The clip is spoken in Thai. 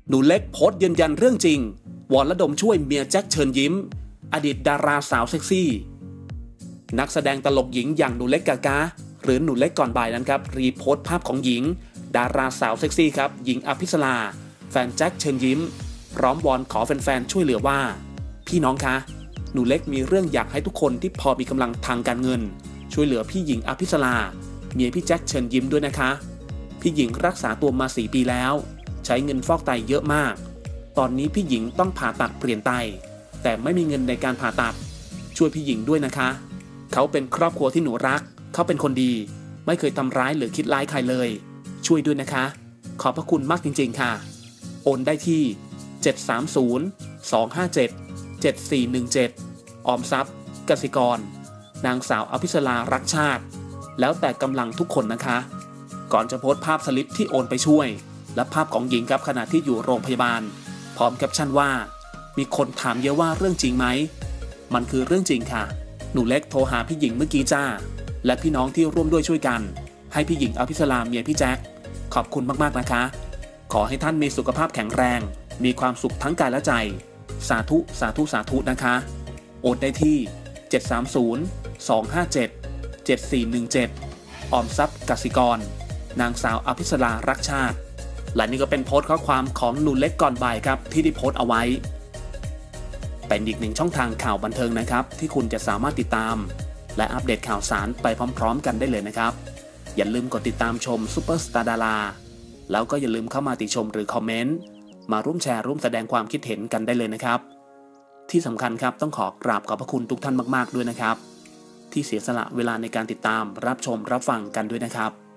หนูเล็กโพสต์ยืนยันเรื่องจริงวอนระดมช่วยเมียแจ็คเชิญยิ้มอดีตดาราสาวเซ็กซี่นักแสดงตลกหญิงอย่างหนูเล็กกากาหรือหนูเล็กก่อนบ่ายนั้นครับรีโพสต์ภาพของหญิงดาราสาวเซ็กซี่ครับหญิงอภิสราแฟนแจ็คเชิญยิ้มพร้อมวอนขอแฟนๆช่วยเหลือว่าพี่น้องคะหนูเล็กมีเรื่องอยากให้ทุกคนที่พอมีกำลังทางการเงินช่วยเหลือพี่หญิงอภิสราเมียพี่แจ็คเชิญยิ้มด้วยนะคะพี่หญิงรักษาตัวมา4 ปีแล้วใช้เงินฟอกไตเยอะมากตอนนี้พี่หญิงต้องผ่าตัดเปลี่ยนไตแต่ไม่มีเงินในการผ่าตัดช่วยพี่หญิงด้วยนะคะเขาเป็นครอบครัวที่หนูรักเขาเป็นคนดีไม่เคยทำร้ายหรือคิดร้ายใครเลยช่วยด้วยนะคะขอบพระคุณมากจริงๆค่ะโอนได้ที่730-257-7417ออมทรัพย์กสิกรนางสาวอภิสรารักชาติแล้วแต่กำลังทุกคนนะคะก่อนจะโพสต์ภาพสลิปที่โอนไปช่วยและภาพของหญิงครับขณะที่อยู่โรงพยาบาลพร้อมแคปชั่นว่ามีคนถามเยอะว่าเรื่องจริงไหมมันคือเรื่องจริงค่ะหนูเล็กโทรหาพี่หญิงเมื่อกี้จ้าและพี่น้องที่ร่วมด้วยช่วยกันให้พี่หญิงอภิสราเมียพี่แจ็คขอบคุณมากๆนะคะขอให้ท่านมีสุขภาพแข็งแรงมีความสุขทั้งกายและใจสาธุสาธุสาธุนะคะโอนได้ที่730-257-7417ออมทรัพย์กสิกรนางสาวอภิสรารักชาติและนี่ก็เป็นโพสต์ข้อความของหนูเล็กก่อนบ่ายครับที่ได้โพสต์เอาไว้เป็นอีกหนึ่งช่องทางข่าวบันเทิงนะครับที่คุณจะสามารถติดตามและอัปเดตข่าวสารไปพร้อมๆกันได้เลยนะครับอย่าลืมกดติดตามชมซุปเปอร์สตาร์ดาราแล้วก็อย่าลืมเข้ามาติชมหรือคอมเมนต์มาร่วมแชร์ร่วมแสดงความคิดเห็นกันได้เลยนะครับที่สำคัญครับต้องขอกราบขอบพระคุณทุกท่านมากๆด้วยนะครับที่เสียสละเวลาในการติดตามรับชมรับฟังกันด้วยนะครับ